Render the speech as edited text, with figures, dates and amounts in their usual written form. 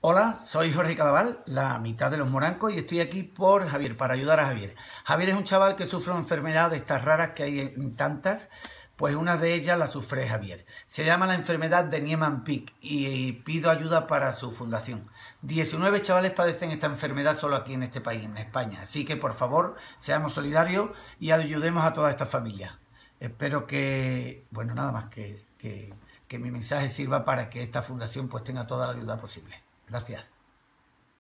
Hola, soy Jorge Cadaval, la mitad de los morancos, y estoy aquí por Javier, para ayudar a Javier. Javier es un chaval que sufre una enfermedad de estas raras que hay en tantas, pues una de ellas la sufre Javier. Se llama la enfermedad de Niemann-Pick y pido ayuda para su fundación. 19 chavales padecen esta enfermedad solo aquí en este país, en España. Así que por favor, seamos solidarios y ayudemos a todas estas familias. Espero que, bueno, nada más que mi mensaje sirva para que esta fundación pues tenga toda la ayuda posible. Gracias.